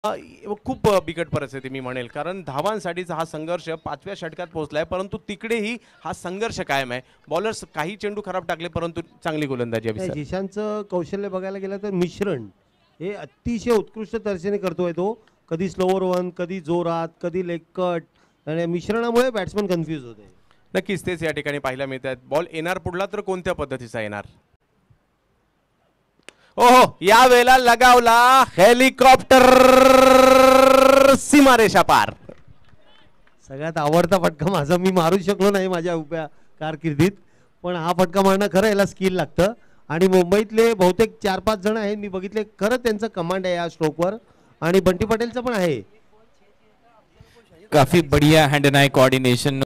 खूप बिकट परिस्थिती मी म्हणेल, कारण धावांसाठीचा हा संघर्ष 5व्या षटकात पोहोचलाय, परंतु तिकडेही हा संघर्ष कायम आहे. बॉलर्स काही चेंडू खराब टाकले, परंतु चांगली गोलंदाजी आहे. जिशांचं कौशल्य बघायला गेलं तर मिश्रण हे अतिशय उत्कृष्ट तर्फेने करतोय तो. कधी स्लोवर वन, कधी जोरात, कधी लेग कट, आणि मिश्रणामुळे बॅट्समन कन्फ्यूज होते. नक्कीच तेच या ठिकाणी पाहायला मिळतात. बॉल येणार पुढला तर कोणत्या पद्धतीचा येणार. ओहो, या वेळेला लगावला हेलिकॉप्टर, सीमारेषा पार. सगळ्यात आवडता फटका माझा, मी मारू शकलो नाही माझ्या उभ्या कारकिर्दीत, पण हा फटका मारणं खरं याला स्किल लागतं. आणि मुंबईतले बहुतेक 4-5 जण आहेत मी बघितले, खरं त्यांचं कमांड आहे या स्ट्रोकवर, आणि बंटी पटेलचं पण आहे. काफी बढ़िया हैंड एंड आई कोऑर्डिनेशन